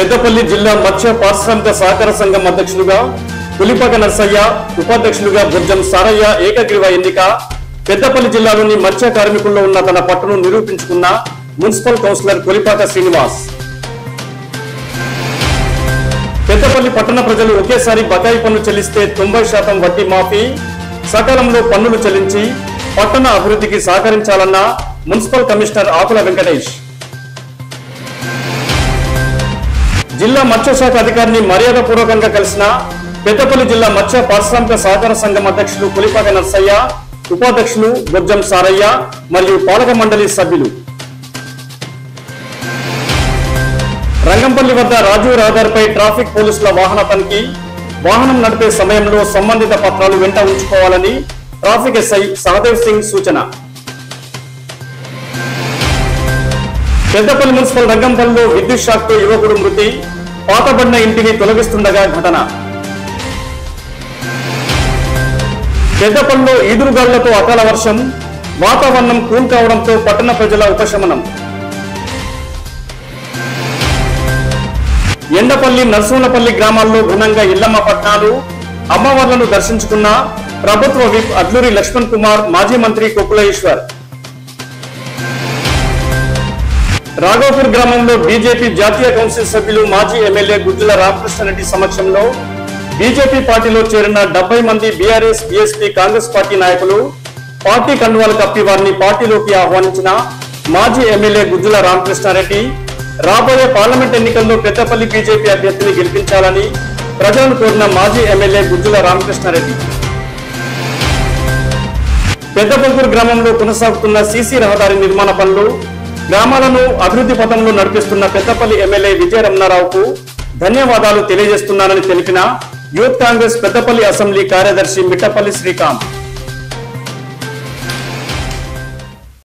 పెద్దపల్లి జిల్లా మత్స్య పారిశ్రామిక సహకార సంఘం అధ్యక్షులుగా పులిపాక నర్సయ్య, ఉపాధ్యక్షులుగా బుర్జం సారయ్య ఏకగ్రీవ ఎన్నిక. పెద్దపల్లి జిల్లాలోని మత్స్య కార్మికుల్లో ఉన్న తన పట్టును నిరూపించుకున్న మున్సిపల్ కౌన్సిలర్ పులిపాక శ్రీనివాస్. పెద్దపల్లి పట్టణ ప్రజలు ఒకేసారి బకాయి పన్ను చెల్లిస్తే 90% వడ్డీ మాఫీ, సకాలంలో పన్నులు చెల్లించి పట్టణ అభివృద్ధికి సహకరించాలన్న మున్సిపల్ కమిషనర్ ఆకుల వెంకటేష్. జిల్లా మత్స్యశాఖ అధికారిని మర్యాదపూర్వకంగా కలిసిన పెద్దపల్లి జిల్లా మత్స్య పారిశ్రామిక సహకార సంఘం అధ్యక్షులు పులిపాక నర్సయ్య, ఉపాధ్యక్షులు బుర్జం సారయ్య మరియు పాలక మండలి సభ్యులు. రంగంపల్లి వద్ద రాజీవ్ రహదారిపై ట్రాఫిక్ పోలీసుల వాహన తనిఖీ. వాహనం నడిపే సమయంలో సంబంధిత పత్రాలు వెంట ఉంచుకోవాలని ట్రాఫిక్ ఎస్ఐ సహదేవ్ సింగ్ సూచన. పెద్దపల్లి మున్సిపల్ రంగంపల్లిలో విద్యుత్ షాక్ తో యువకుడు మృతి, పాతబడిన ఇంటిని తొలగిస్తుండగా ఘటన. పెద్దపల్లిలో ఈదురుగాలులతో అకాల వర్షం, వాతావరణం కూల్ కావడంతో పట్టణ ప్రజల ఉపశమనం. ఎండపల్లి, నర్సూనపల్లి గ్రామాల్లో ఘనంగా ఇళ్లమ్మ పట్నాలు, అమ్మవార్లను దర్శించుకున్న ప్రభుత్వ విప్ అడ్లూరి లక్ష్మణ్ కుమార్, మాజీ మంత్రి కొప్పుల ఈశ్వర్. రాఘవపూర్ గ్రామంలో బీజేపీ జాతీయ కౌన్సిల్ సభ్యులు మాజీ ఎమ్మెల్యే గుజ్జుల రామకృష్ణారెడ్డి సమక్షంలో బీజేపీ పార్టీలో చేరిన 70 మంది బీఆర్ఎస్, బీఎస్పీ, కాంగ్రెస్ పార్టీ నాయకులు పార్టీ కండువాలు కప్పి వారిని పార్టీలోకి ఆహ్వానించిన మాజీ ఎమ్మెల్యే గుజ్జుల రామకృష్ణారెడ్డి రాబోయే పార్లమెంట్ ఎన్నికల్లో పెద్దపల్లి బీజేపీ అభ్యర్థిని గెలిపించాలని ప్రజలను కోరిన మాజీ ఎమ్మెల్యే గుజ్జుల రామకృష్ణారెడ్డి. పెద్దపల్కూరు గ్రామంలో కొనసాగుతున్న సీసీ రహదారి నిర్మాణ పనులు, గ్రామాలను అభివృద్ధి పథంలో నడిపిస్తున్న పెద్దపల్లి ఎమ్మెల్యే విజయ రమణారావుకు ధన్యవాదాలు తెలియజేస్తున్నానని తెలిపిన యూత్ కాంగ్రెస్ పెద్దపల్లి అసెంబ్లీ కార్యదర్శి మిట్టపల్లి శ్రీకాంత్.